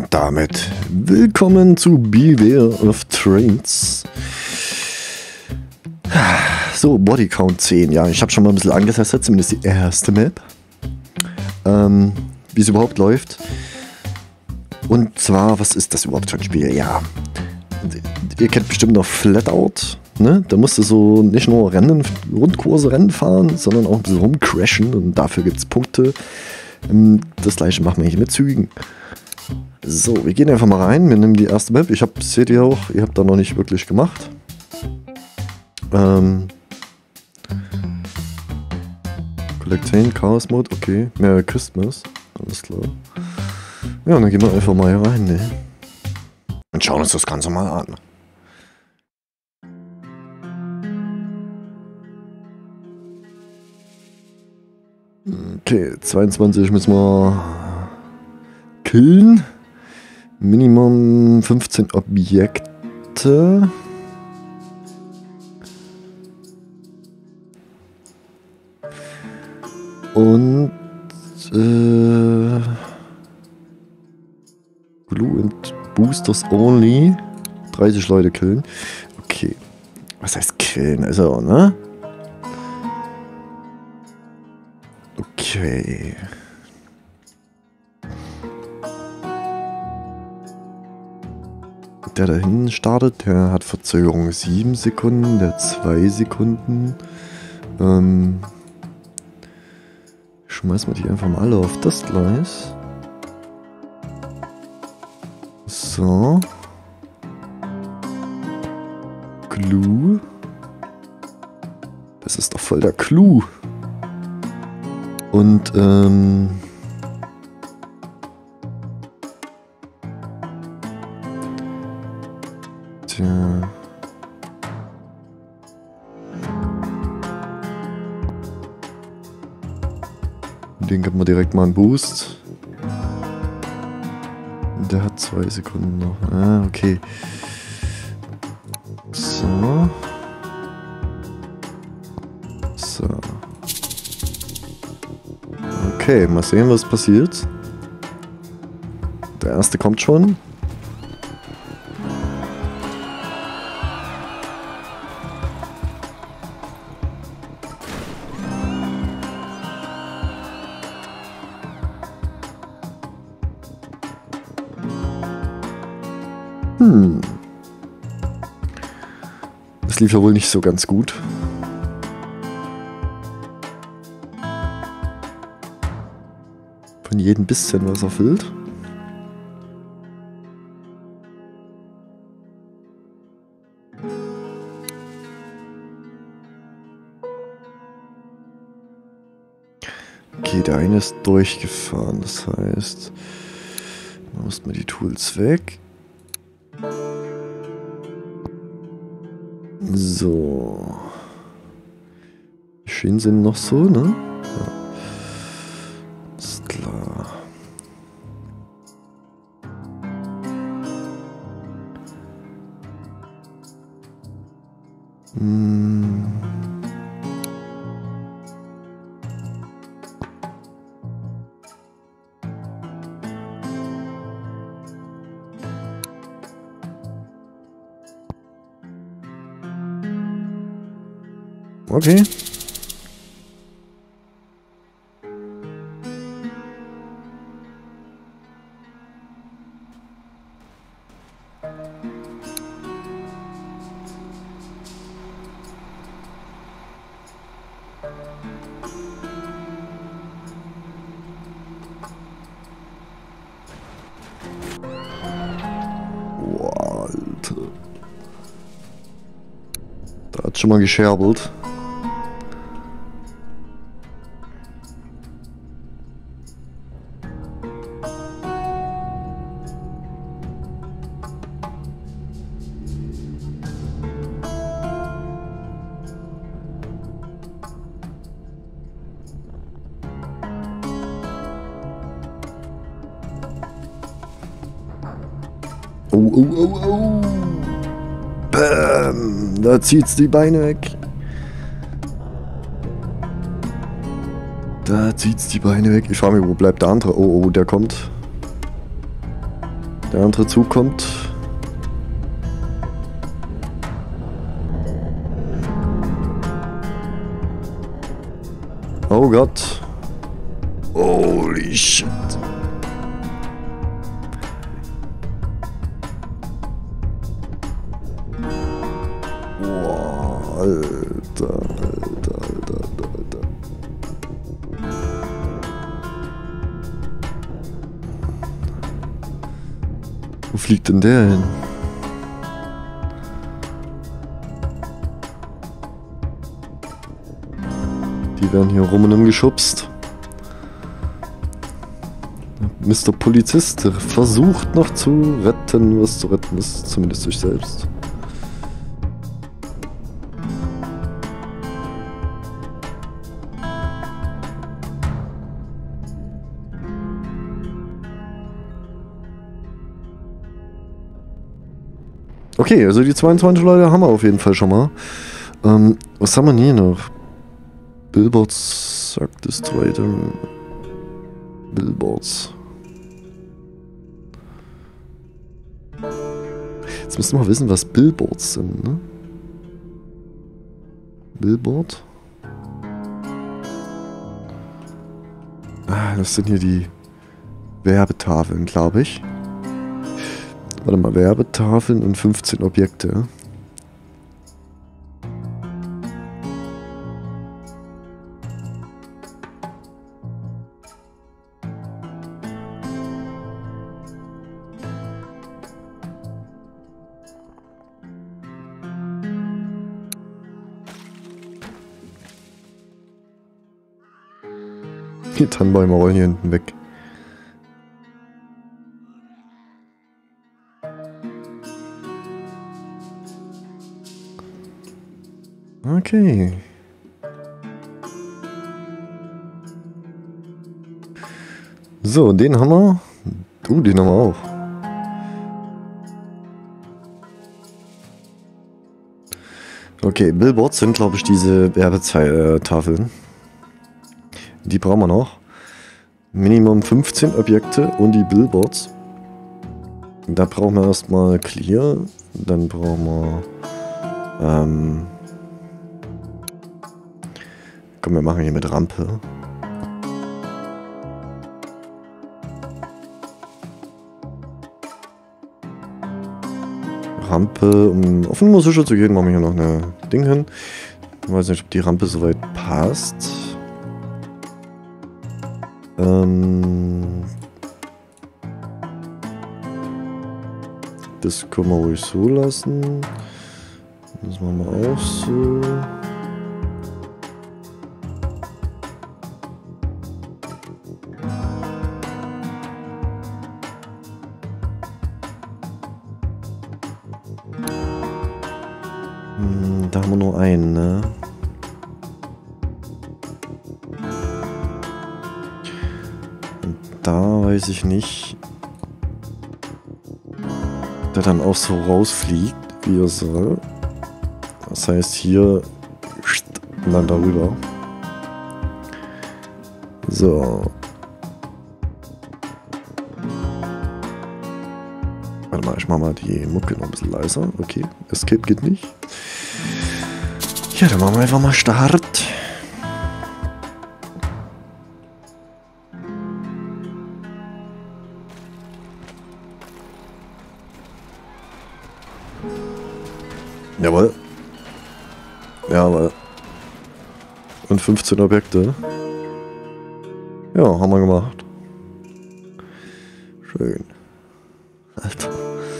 damit willkommen zu Beware of Trains. So, Bodycount 10. Ja, ich habe schon mal ein bisschen angetestet, zumindest die erste Map. Wie es überhaupt läuft. Und zwar, was ist das überhaupt für ein Spiel? Ja, ihr kennt bestimmt noch Flatout. Ne? Da musst du so nicht nur Rundkurse Rennen fahren, sondern auch ein bisschen rumcrashen. Und dafür gibt es Punkte. Das gleiche machen wir hier mit Zügen. So, wir gehen einfach mal rein. Wir nehmen die erste Map. Seht ihr auch, ihr habt da noch nicht wirklich gemacht. Collectain, Chaos Mode, okay. Merry Christmas, alles klar. Ja, und dann gehen wir einfach mal hier rein, ne? Und schauen uns das Ganze mal an. Okay, 22 müssen wir killen. Minimum 15 Objekte. Und Glue and Boosters only. 30 Leute killen. Okay. Was heißt killen? Also, ne? Okay. Der da hinten startet, der hat Verzögerung 7 Sekunden, der 2 Sekunden. Schmeißen wir die einfach mal alle auf das Gleis. So. Clou. Das ist doch voll der Clou. Und, tja. Den gibt man direkt mal einen Boost. Der hat 2 Sekunden noch. Ah, okay. So. So. Okay, mal sehen, was passiert. Der erste kommt schon. Das lief ja wohl nicht so ganz gut. Von jedem bisschen was erfüllt. Okay, der eine ist durchgefahren, das heißt, da muss man die Tools weg. So. Die Schienen sind noch so, ne? Ja. Ist klar. Okay. Boah, Alter. Da hat schon mal gescherbelt. Oh, oh, oh, oh. Bäm. Da zieht's die Beine weg. Da zieht's die Beine weg. Ich frage mich, wo bleibt der andere? Oh, oh, der kommt. Der andere Zug kommt. Oh Gott. Holy shit. Boah, Alter. Wo fliegt denn der hin? Die werden hier rum und umgeschubst. Mr. Polizist versucht noch zu retten, was zu retten ist, zumindest sich selbst. Okay, also die 22 Leute haben wir auf jeden Fall schon mal. Was haben wir denn hier noch? Billboards, sagt es weiter. Billboards. Jetzt müssen wir wissen, was Billboards sind, ne? Billboard? Ah, das sind hier die Werbetafeln, glaube ich. Warte mal, Werbetafeln und 15 Objekte. Die Tannenbäume rollen hier hinten weg. Okay. So, den haben wir. Den haben wir auch. Okay, Billboards sind, glaube ich, diese Werbetafeln. Die brauchen wir noch. Minimum 15 Objekte und die Billboards. Da brauchen wir erstmal Clear. Dann brauchen wir... komm, wir machen hier mit Rampe. Rampe, um auf Nummer sicher zu gehen, machen wir hier noch eine Ding hin. Ich weiß nicht, ob die Rampe soweit passt. Das können wir ruhig so lassen. Das machen wir auch so. Da haben wir nur einen, ne? Und da weiß ich nicht, der dann auch so rausfliegt, wie er soll. Das heißt hier und dann darüber. So. Warte mal, ich mach mal die Mucke noch ein bisschen leiser. Okay, Escape geht nicht. Ja, dann machen wir einfach mal Start. Jawohl. Jawohl. Und 15 Objekte. Ja, haben wir gemacht. Schön. Alter.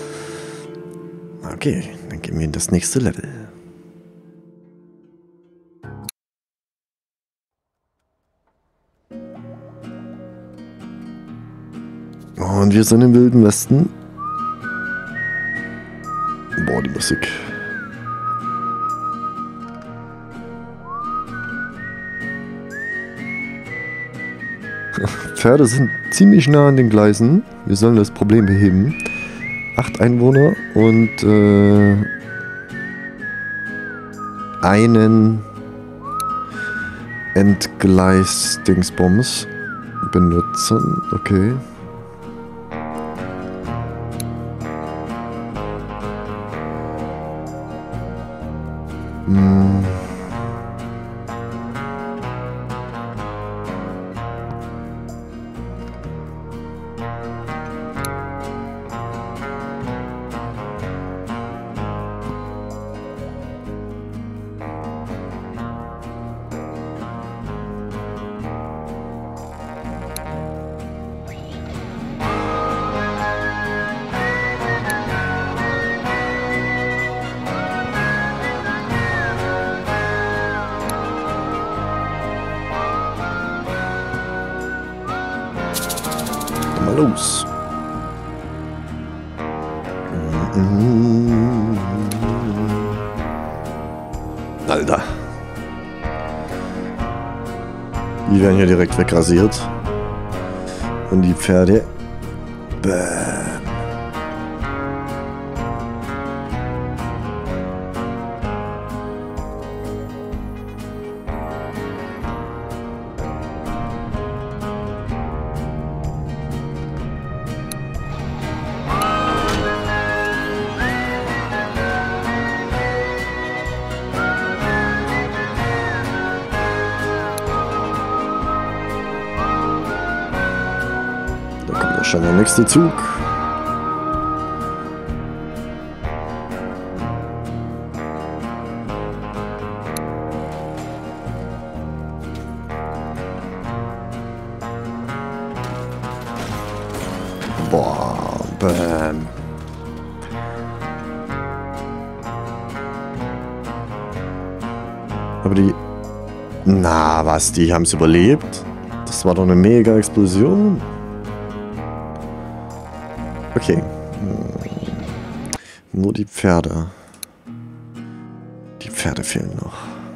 Okay, dann gehen wir in das nächste Level. Und wir sind im Wilden Westen. Boah, die Musik. Pferde sind ziemlich nah an den Gleisen. Wir sollen das Problem beheben. 8 Einwohner und einen Entgleis-Dingsbums benutzen. Okay. Hm. Mal los. Alter. Die werden hier direkt wegrasiert. Und die Pferde. Bäh. Schon der nächste Zug. Boah, bam. Aber die... Na, was? Die haben es überlebt? Das war doch eine mega Explosion. Okay. Nur die Pferde. Die Pferde fehlen noch.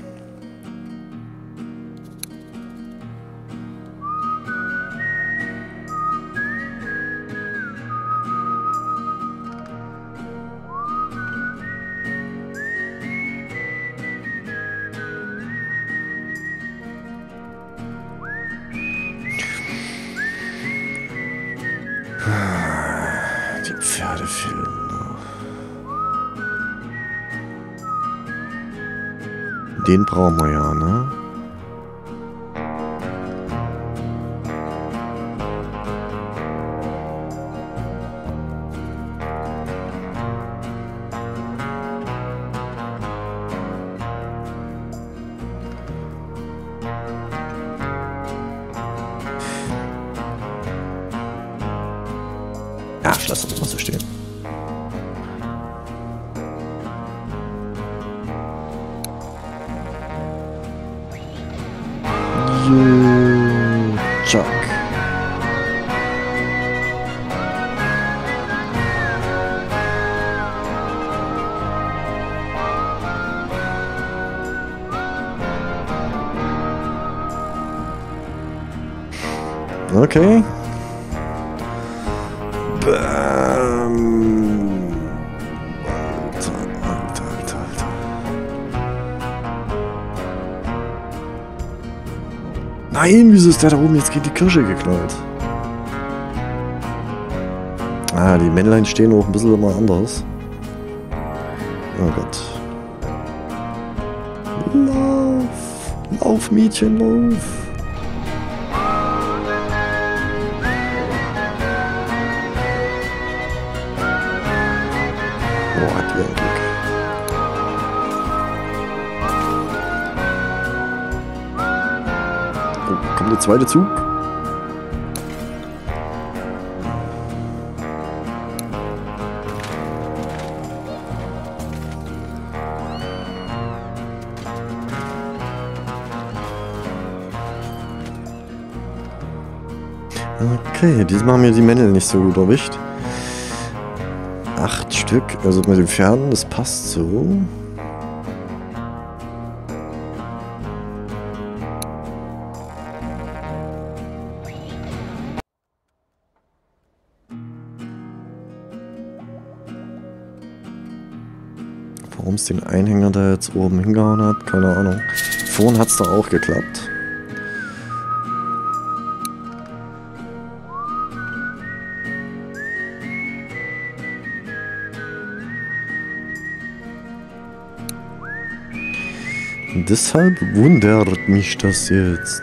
Die Pferde fehlen noch. Den brauchen wir ja, ne? Ja, ich lasse das mal so stehen. Chuck. Okay. Bam. Alter. Nein, wieso ist der da oben jetzt gegen die Kirsche geknallt? Ah, die Männlein stehen auch ein bisschen immer anders. Oh Gott. Lauf! Lauf, Mädchen, lauf! Oh, hat die ein Glück. Oh, kommt der zweite Zug? Okay, diesmal haben wir die Männel nicht so gut erwischt. 8 Stück, also mit den Pferden, das passt so. Warum es den Einhänger da jetzt oben hingehauen hat, keine Ahnung. Vorhin hat es da auch geklappt. Deshalb wundert mich das jetzt.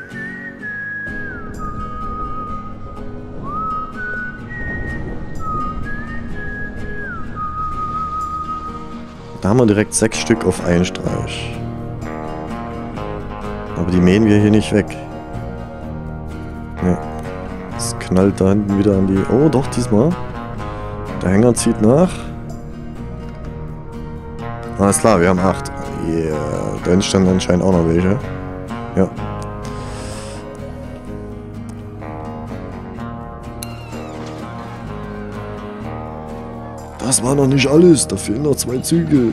Da haben wir direkt 6 Stück auf einen Streich. Aber die mähen wir hier nicht weg. Ja. Es knallt da hinten wieder an die... Oh, doch, diesmal. Der Hänger zieht nach. Alles klar, wir haben 8. Yeah. Da hinten standen anscheinend auch noch welche. Ja. Das war noch nicht alles. Da fehlen noch 2 Züge.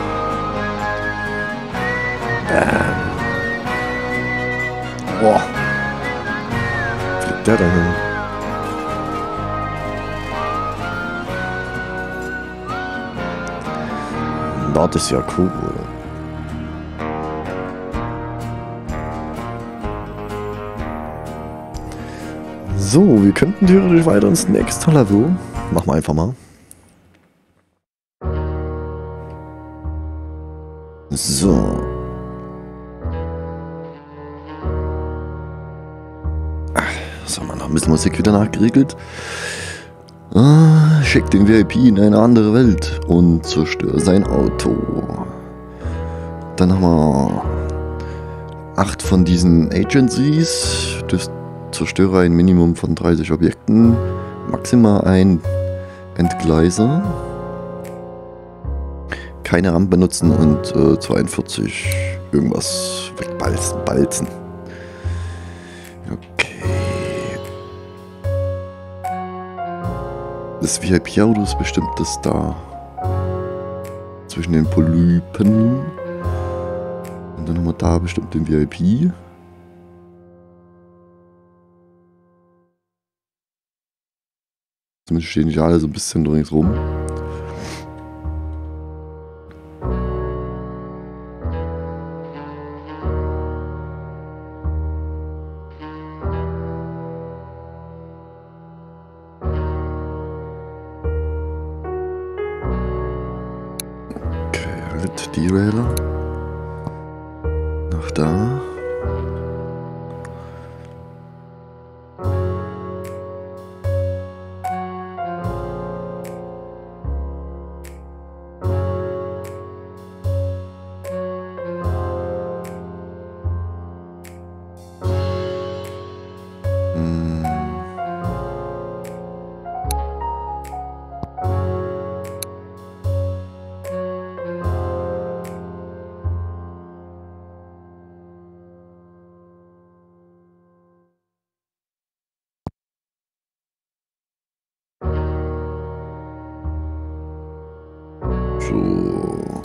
Boah. Fliegt der da hin? Das ist ja cool. So, wir könnten theoretisch weiter ins nächste Level. Machen wir einfach mal. So. So, man noch ein bisschen Musik wieder nachgeregelt. Schick den VIP in eine andere Welt und zerstöre sein Auto. Dann haben wir 8 von diesen Agencies. Das zerstöre ein Minimum von 30 Objekten. Maximal ein Entgleiser. Keine Rampe benutzen und 42 irgendwas wegbalzen. Okay. Das VIP-Auto ist bestimmt das da. Zwischen den Polypen. Und dann haben wir da bestimmt den VIP. Zumindest stehen die alle so ein bisschen ringsrum. Derailer. Nach da. So.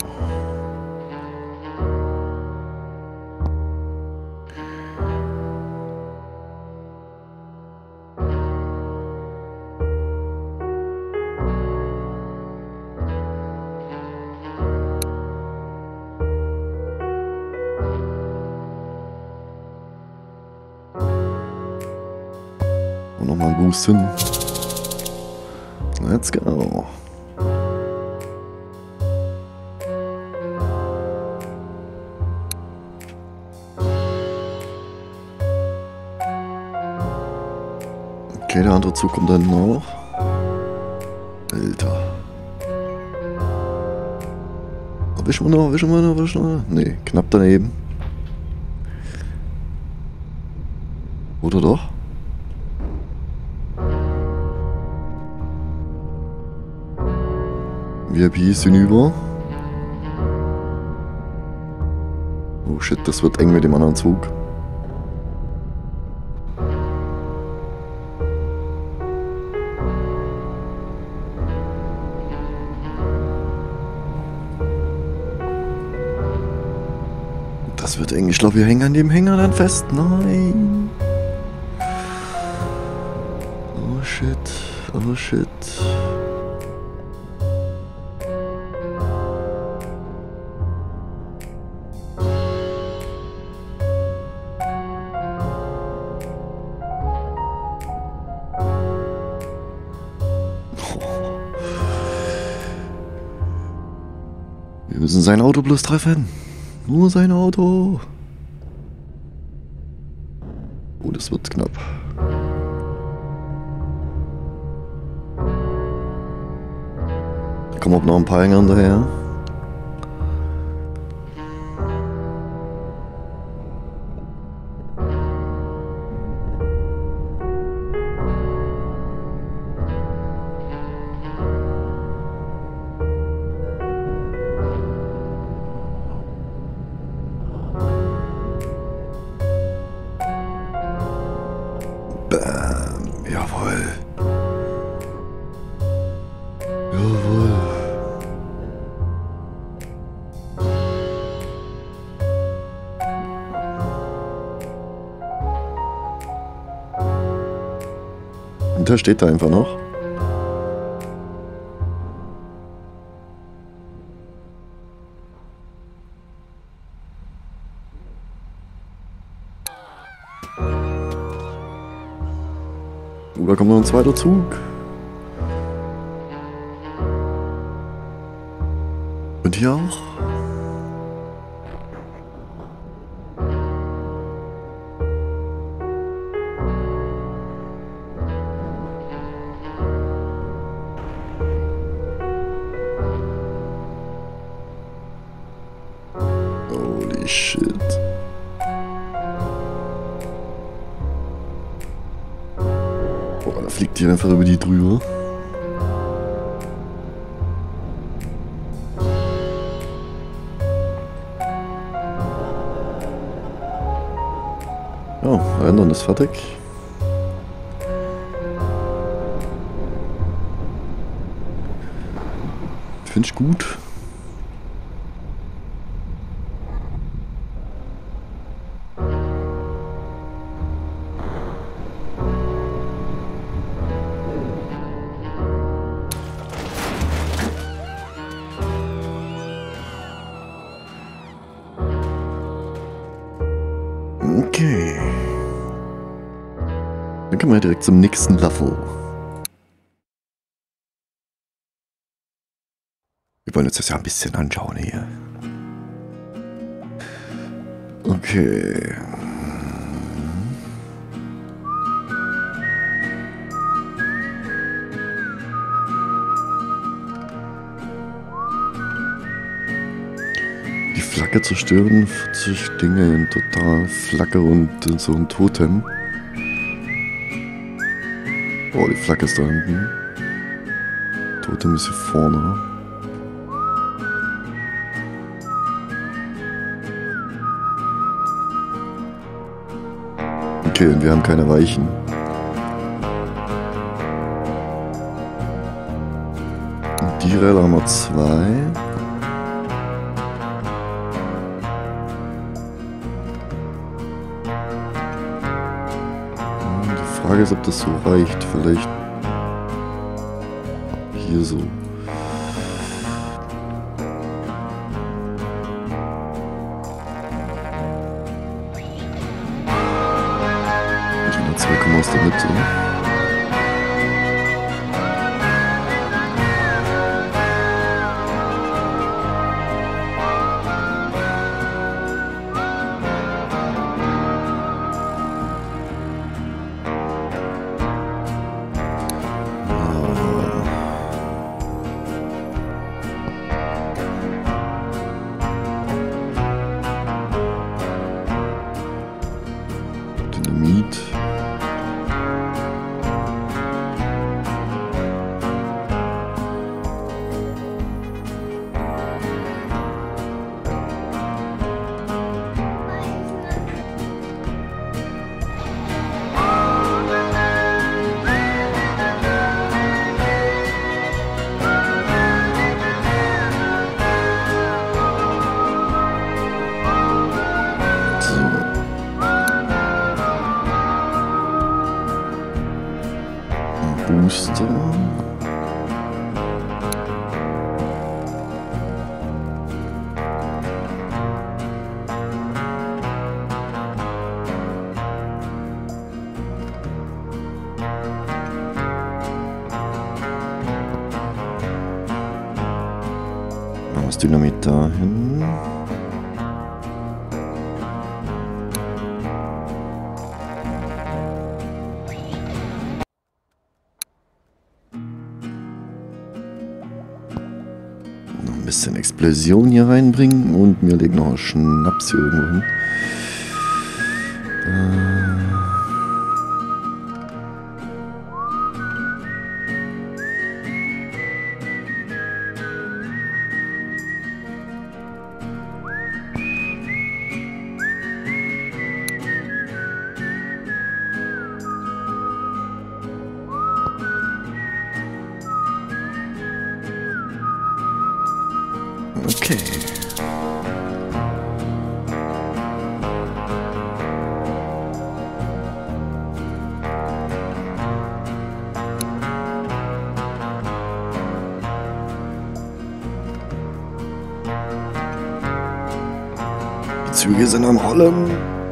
Und nochmal einen Boost hin. Let's go. Okay, der andere Zug kommt dann noch. Alter. Wischen wir noch? Nee, knapp daneben. Oder doch? VIP ist hinüber. Oh shit, das wird eng mit dem anderen Zug. Das wird eng. Ich glaube, wir hängen an dem Hänger dann fest. Nein. Oh shit. Oh shit. Wir müssen sein Auto bloß treffen. Nur sein Auto. Oh, das wird knapp. Da kommen auch noch ein paar Hänger hinterher. Bam. Jawohl. Jawohl. Und der steht da einfach noch. Da kommt noch ein zweiter Zug. Und hier auch. Holy shit. Boah, da fliegt die einfach über die drüber. Oh, Rendern ist fertig. Finde ich gut. Okay. Dann kommen wir direkt zum nächsten Level. Wir wollen uns das ja ein bisschen anschauen hier. Okay. Die Flagge zerstören, 40 Dinge in total. Flagge und so ein Totem. Oh, die Flagge ist da hinten. Totem ist hier vorne. Okay, und wir haben keine Weichen. Und die Räder haben wir 2. Die Frage ist, ob das so reicht. Vielleicht hier so. Wir kommen aus der Mitte. Dynamit. Booster. Das Dynamit dahin. bisschen Explosion hier reinbringen und mir legen noch einen Schnaps hier irgendwo hin. Okay. Die Züge sind am Rollen.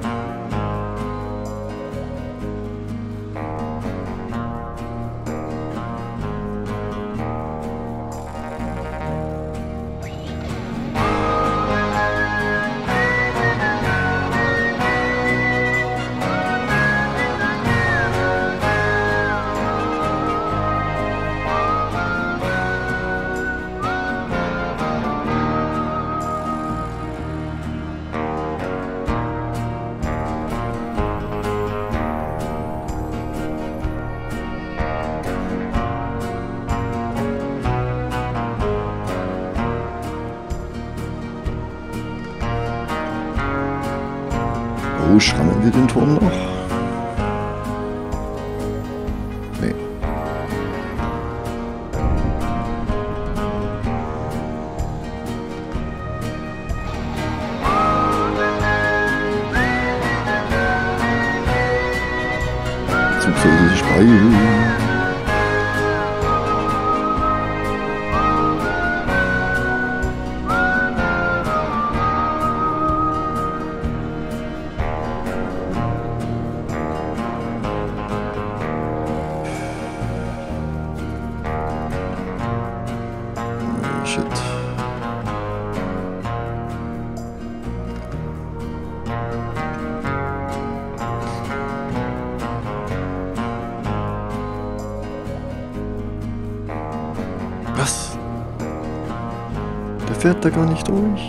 Oh, schrammeln wir den Turm noch? Nee. Zug sollte sich beeilen. Shit. Was? Der fährt da gar nicht durch.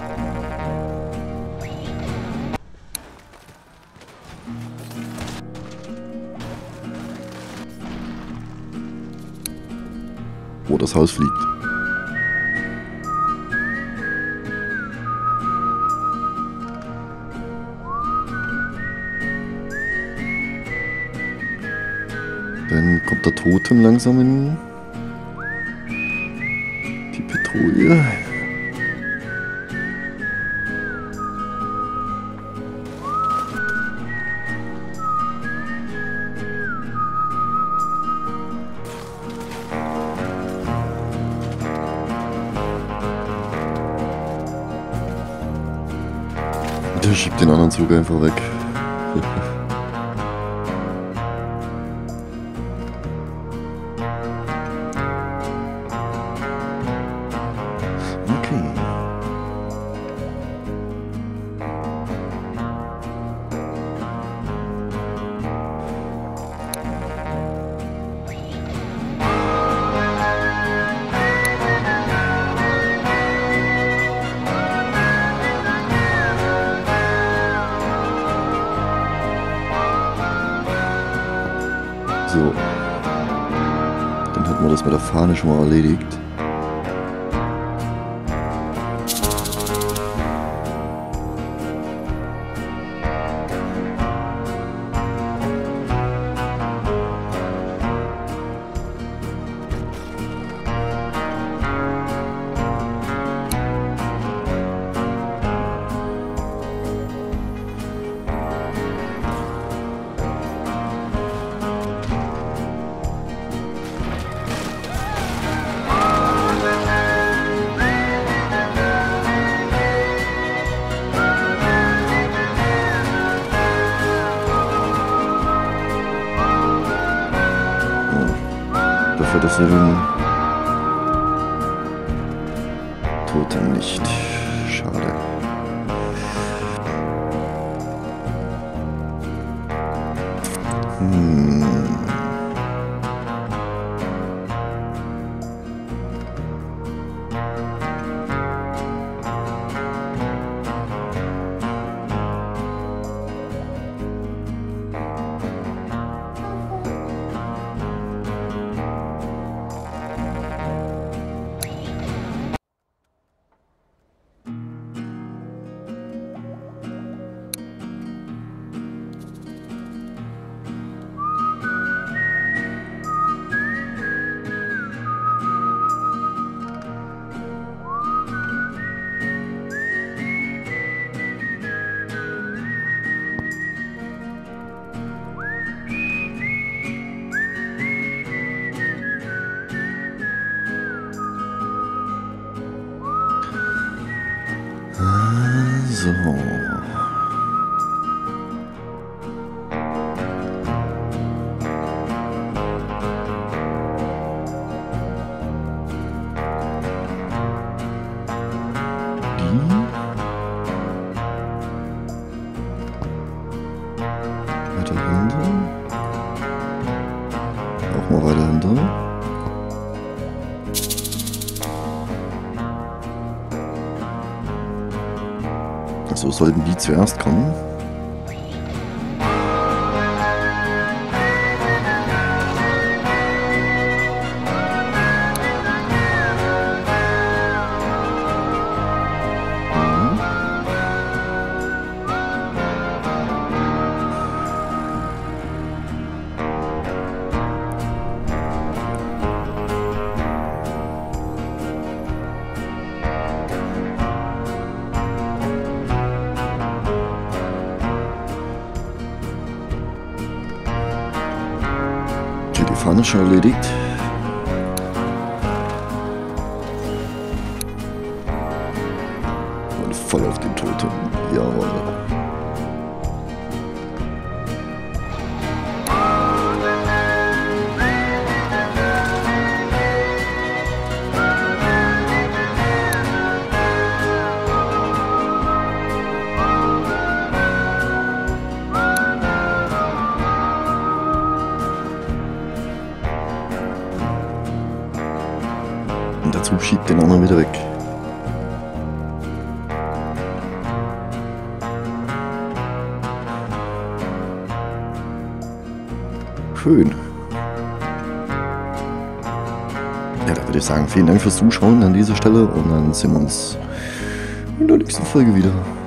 Oh, das Haus fliegt. Dann kommt der Totem langsam in die Patrouille. Der schiebt den anderen Zug einfach weg. Okay. So. Dann hätten wir das mit der Fahne schon mal erledigt. Dafür, dass er den Totem nicht. Schade. Weiter runter. Auch mal weiter runter. Also sollten die zuerst kommen. Die Fahne ist schon erledigt. Und voll auf den Totem. Jawohl. Und dazu schiebt den anderen wieder weg. Schön. Ja, da würde ich sagen, vielen Dank fürs Zuschauen an dieser Stelle und dann sehen wir uns in der nächsten Folge wieder.